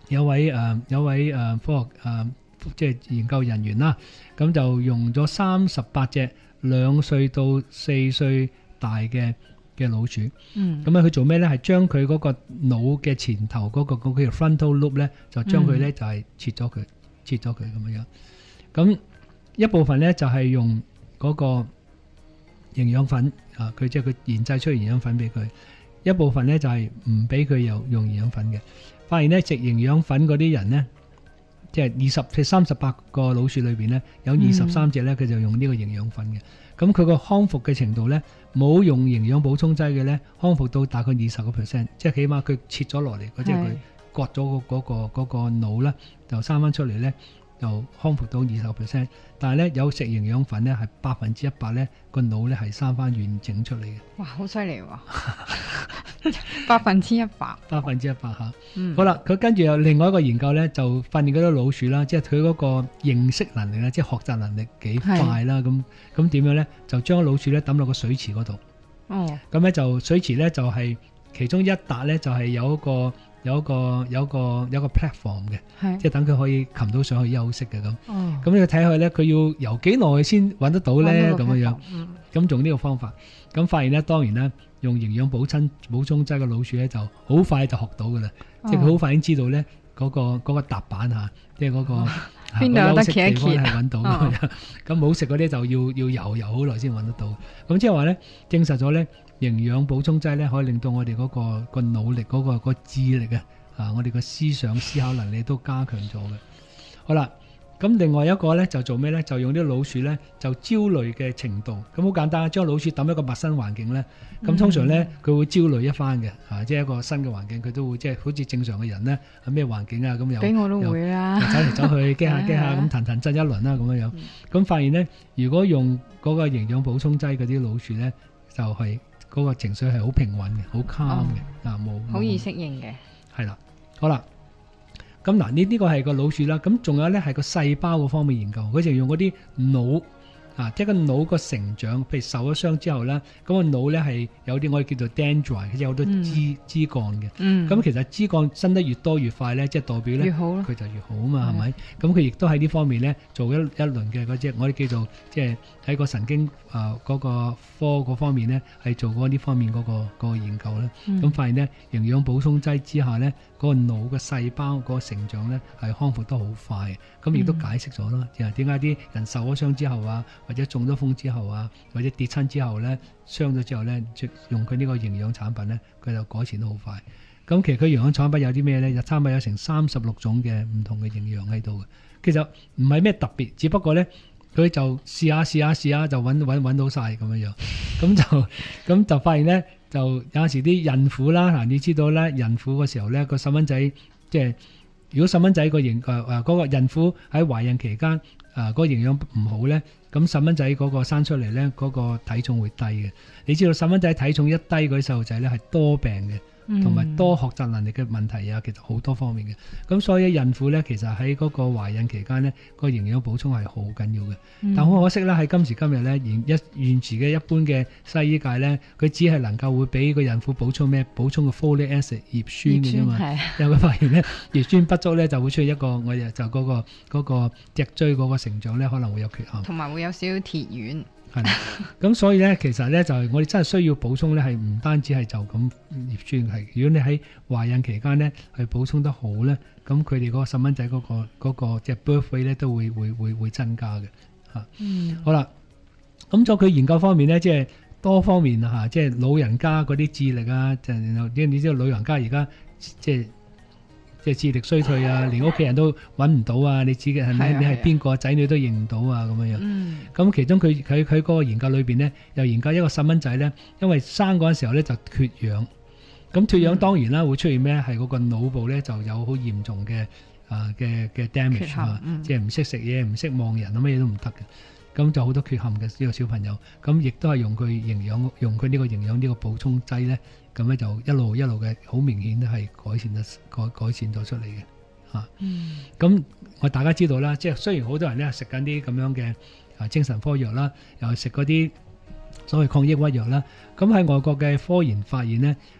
有位科學即係研究人員啦，咁就用咗38隻2歲到4歲大嘅老鼠，咁佢做咩咧？係將佢嗰個腦嘅前頭嗰個叫 frontal lobe 咧，就將佢咧就係切咗佢咁樣。咁一部分咧就係用嗰個營養粉啊，佢即係佢研製出營養粉俾佢；一部分咧就係唔俾佢用營養粉嘅。發現咧食營養粉嗰啲人咧，即係38個老鼠裏邊咧，有23隻咧佢就用呢個營養粉嘅。咁佢個康復嘅程度咧，冇用營養補充劑嘅咧，康復到大概20%，即係起碼佢切咗落嚟，即係佢割咗嗰個腦咧，就生翻出嚟咧，就康復到20%。但係咧有食營養粉咧，係100%咧個腦咧係生翻完整出嚟嘅。 哇，好犀利喎！100%。 100%嚇。好啦，佢跟住有另外一個研究咧，就訓練嗰啲老鼠啦，即係佢嗰個認識能力咧，即係學習能力幾快啦。咁點樣咧？就將老鼠咧抌落個水池嗰度。咁咧就水池咧就係其中一笪咧就係有一個 platform 嘅，即係等佢可以擒到上去休息嘅咁。咁你睇下咧，佢要游幾耐先揾得到咧？咁樣。咁用呢個方法，咁發現咧，當然咧，用營養補充劑嘅老鼠咧，就好快就學到㗎啦。即係佢好快已經知道咧嗰個踏板嚇，即係嗰個邊度有得企一企係揾到嘅。咁冇食嗰啲就要游好耐先揾得到。咁即係話咧，證實咗咧，營養補充劑咧可以令到我哋嗰個腦力嗰個智力啊，我哋個思想思考能力都加強咗嘅。好啦。咁另外一個咧就做咩咧？就用啲老鼠咧就焦慮嘅程度，咁好簡單，將老鼠抌一個陌生環境咧，咁通常咧佢會焦慮一番嘅，即係一個新嘅環境，佢都會即係好似正常嘅人咧，咩環境啊咁又俾我都會啦， 走嚟走去驚下咁騰震一輪啦咁樣樣，咁發現咧，如果用嗰個營養補充劑嗰啲老鼠咧，就係嗰個情緒係好平穩嘅，好 calm 嘅，冇好易適應嘅， 係啦，好啦。咁嗱，呢個係個老鼠啦，咁仲有咧係個細胞嗰方面研究，佢就用嗰啲腦即係個腦個成長，譬如受咗傷之後咧，咁個腦咧係有啲我哋叫做 dendrite，即係好多枝幹嘅。咁其實枝幹生得越多越快咧，即係代表咧佢就越好啊嘛，係咪？咁佢亦都喺呢方面咧做一輪嘅嗰隻我哋叫做即係喺個神經嗰個科嗰方面咧係做過呢方面嗰個研究咧。咁發現咧營養補充劑之下咧，嗰個腦嘅細胞嗰個成長咧係康復得好快。咁亦都解釋咗啦，點解啲人受咗傷之後或者中咗風之後或者跌親之後咧，傷咗之後咧，用佢呢個營養產品咧，佢就改善得好快。咁其實佢營養產品有啲咩咧？就差唔多有成36種嘅唔同嘅營養喺度嘅。其實唔係咩特別，只不過咧佢就試下就揾到晒咁樣樣。咁就發現咧，就有時啲孕婦啦，你知道咧，孕婦嘅時候咧個細蚊仔即係。如果細蚊仔個嗰個孕婦喺懷孕期間嗰個營養唔好咧，咁細蚊仔嗰個生出嚟咧，嗰個體重會低嘅。你知道細蚊仔體重一低，嗰啲細路仔咧係多病嘅，同埋多學習能力嘅問題啊，其實好多方面嘅。咁所以孕婦咧，其實喺嗰個懷孕期間咧，個營養補充係好緊要嘅。但好可惜啦，喺今時今日咧，現時嘅一般嘅西醫界咧，佢只係能夠會俾個孕婦補充個 folic acid 葉酸嘅啫嘛。因為佢發現咧葉酸不足咧，就會出現一個我哋就嗰個脊椎嗰個成長咧可能會有缺陷， 同埋會有少少鐵丸。 係啦，咁所以咧，其實咧就係我哋真係需要補充咧，係唔單止係就咁葉酸，係如果你喺懷孕期間咧係補充得好咧，咁佢哋嗰個細蚊仔嗰個即係 birth weight 咧都會增加嘅嚇。好啦，咁在佢研究方面咧，即係多方面嚇，即係老人家嗰啲智力啊，就然後你知道老人家而家即係智力衰退啊，連屋企人都揾唔到啊！你知嘅係咪？你係邊個仔女都認唔到啊？咁樣樣。咁其中佢嗰個研究裏邊咧，又研究一個細蚊仔咧，因為生嗰陣時候咧就缺氧。咁缺氧當然啦，會出現咩？係嗰個腦部咧就有好嚴重嘅嘅 damage 啊，即係唔識食嘢、唔識望人啊，乜嘢都唔得嘅。咁就好多缺陷嘅呢個小朋友。咁亦都係用佢用佢呢個營養呢個補充劑咧。咁咧就一路嘅好明顯都係改善咗出嚟嘅嚇。咁我大家知道啦，即係雖然好多人咧食緊啲咁樣嘅精神科藥啦，又食嗰啲所謂抗抑鬱藥啦。咁喺外國嘅科研發現咧，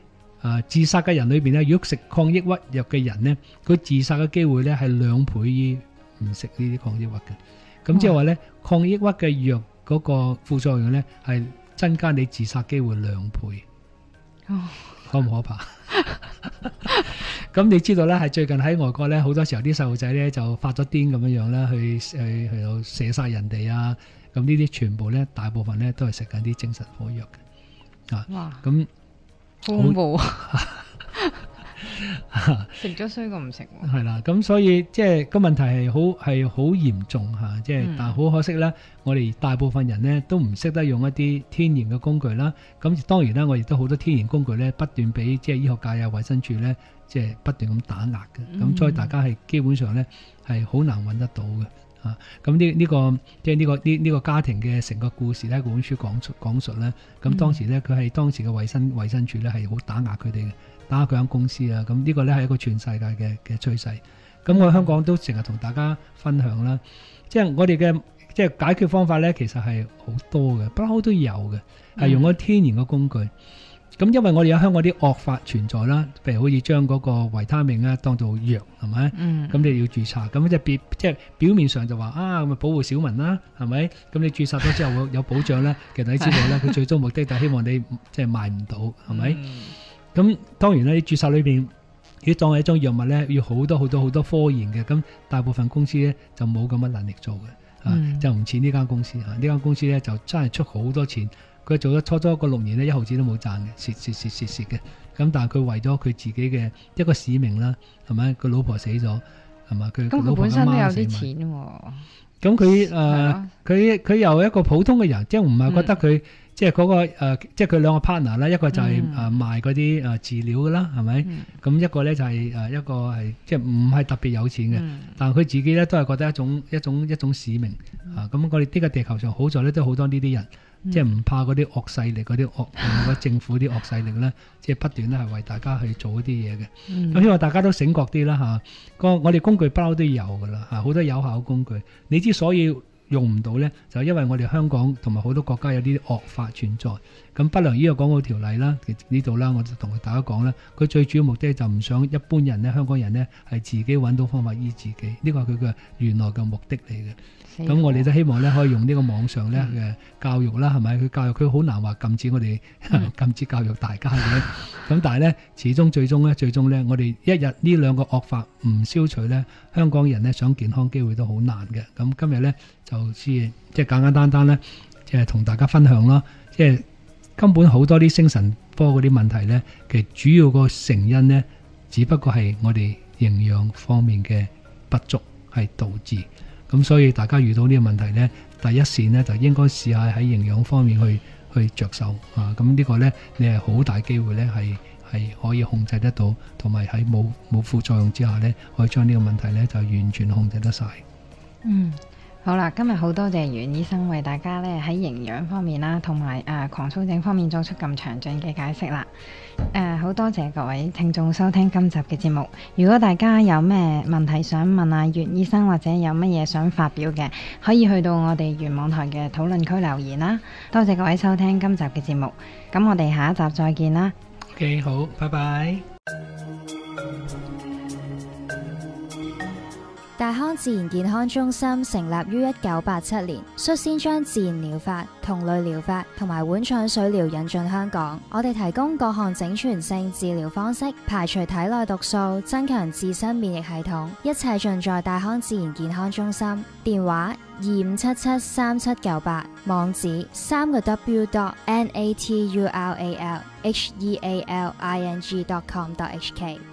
自殺嘅人裏邊咧，如果食抗抑鬱藥嘅人咧，佢自殺嘅機會咧係2倍於唔食呢啲抗抑鬱嘅。咁即係話咧，抗抑鬱嘅藥嗰個副作用咧係增加你自殺機會2倍。可唔可怕？咁你知道咧，係最近喺外國咧，好多時候啲細路仔咧就發咗癲咁樣樣啦，去到射殺人哋啊！咁呢啲全部咧，大部分咧都係食緊啲精神科藥嘅。 哇！ 咁恐怖，食咗衰過唔食喎。 係啦，咁所以即係個問題係好嚴重嚇，即係但係好可惜咧，我哋大部分人咧都唔識得用一啲天然嘅工具啦。咁當然啦，我亦都好多天然工具咧不斷俾即係醫學界啊、衛生署咧即係不斷咁打壓嘅。咁所以大家係基本上咧係好難揾得到嘅。咁呢個即係呢個家庭嘅成個故事咧，嗰本書講述咧，咁當時咧佢係當時嘅衛生署咧係好打壓佢哋嘅，打壓佢間公司啊。咁呢個咧係一個全世界嘅趨勢。咁我喺香港都成日同大家分享啦，即係我哋嘅即係解決方法咧，其實係好多嘅，不嬲都有嘅，係用咗天然嘅工具。咁因為我哋有香港啲惡法存在啦，譬如好似將嗰個維他命咧當做藥，係咪？咁你要註冊，咁即係表面上就話啊，咪保護小民啦，係咪？咁你註冊咗之後會有保障咧，其實你知道咧，佢最終目的就係希望你即係賣唔到，係咪？咁當然咧，你註冊裏邊如果當係一種藥物咧，要好多科研嘅，咁大部分公司咧就冇咁嘅能力做嘅，就唔似呢間公司啊，呢間公司咧就真係出好多錢。佢做咗初初個6年咧，1毫子都冇賺嘅，蝕嘅。咁但係佢為咗佢自己嘅一個使命啦，係咪？佢老婆死咗，係嘛？佢老婆本身都有啲錢喎。咁佢又一個普通嘅人，即係唔係覺得佢即係嗰個即係佢兩個 partner 啦，一個就係賣嗰啲治療㗎啦，係咪？咁一個咧就係一個係即係唔係特別有錢嘅，但係佢自己咧都係覺得一種使命啊！咁我哋呢個地球上好在咧都好多呢啲人。即係唔怕嗰啲惡勢力，嗰啲政府啲惡勢力咧，即係不斷咧係為大家去做一啲嘢嘅。咁希望大家都醒覺啲啦嚇。我哋工具不嬲都有噶啦嚇，好多有效嘅工具。你之所以用唔到咧，就因為我哋香港同埋好多國家有啲惡法存在。咁不良醫藥廣告條例啦，呢度啦，我就同大家講啦，佢最主要目的就唔想一般人咧，香港人咧係自己揾到方法醫自己，呢個係佢嘅原來嘅目的嚟嘅。咁我哋都希望咧可以用呢個網上咧嘅教育啦，係咪？佢教育佢好難話禁止我哋禁止教育大家嘅。咁但係咧，始終最終咧，我哋一日呢兩個惡法唔消除咧，香港人咧想健康機會都好難嘅。咁今日咧就即係簡簡單單咧，即係同大家分享啦。即係根本好多啲精神科嗰啲問題咧，其實主要個成因咧，只不過係我哋營養方面嘅不足係導致。咁所以大家遇到呢個問題呢，第一線呢就應該試下喺營養方面去着手啊！咁呢個呢，你係好大機會呢係可以控制得到，同埋喺冇副作用之下呢，可以將呢個問題呢就完全控制得晒。 好啦，今日好多謝袁醫生為大家咧喺營養方面啦，同埋狂躁症方面作出咁詳盡嘅解釋啦。好多謝各位聽眾收聽今集嘅節目。如果大家有咩問題想問啊袁醫生，或者有乜嘢想發表嘅，可以去到我哋原網台嘅討論區留言啦。多謝各位收聽今集嘅節目，咁我哋下一集再見啦。 OK， 好，拜拜。 大康自然健康中心成立於1987年，率先將自然療法、同類療法同埋碗腸水療引進香港。我哋提供各項整全性治療方式，排除體內毒素，增強自身免疫系統，一切盡在大康自然健康中心。電話25773798，網址3w.natural healing.com.hk。